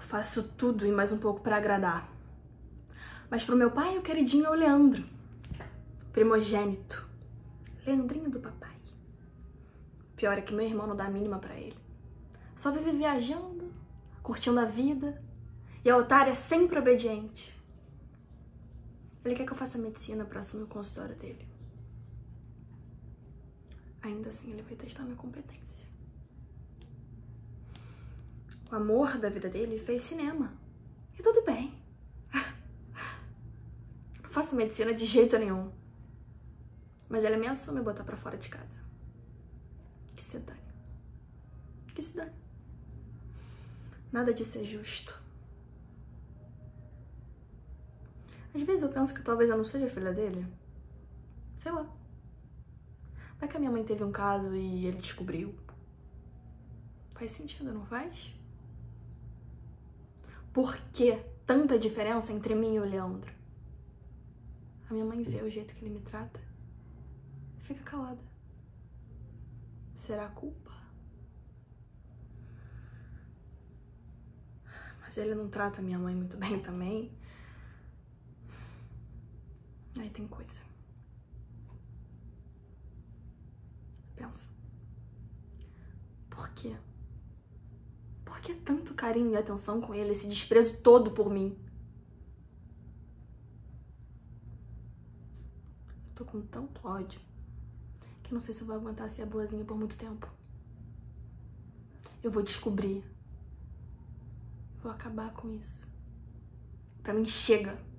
Faço tudo e mais um pouco pra agradar. Mas pro meu pai, o queridinho é o Leandro. Primogênito. Leandrinho do papai. Pior é que meu irmão não dá a mínima pra ele. Só vive viajando, curtindo a vida. E a otária é sempre obediente. Ele quer que eu faça medicina pra assumir o consultório dele. Ainda assim, ele vai testar minha competência. O amor da vida dele fez cinema. E tudo bem. Não faço medicina de jeito nenhum. Mas ele me assume botar pra fora de casa. Que se dane. Que se dane. Nada disso é justo. Às vezes eu penso que talvez eu não seja filha dele. Sei lá. Vai que a minha mãe teve um caso e ele descobriu. Faz sentido, não faz? Por que tanta diferença entre mim e o Leandro? A minha mãe vê o jeito que ele me trata e fica calada. Será culpa? Mas ele não trata minha mãe muito bem também. Aí tem coisa. Pensa. Por quê? Por que tanto carinho e atenção com ele, esse desprezo todo por mim? Eu tô com tanto ódio que não sei se eu vou aguentar ser a boazinha por muito tempo. Eu vou descobrir. Vou acabar com isso. Pra mim chega.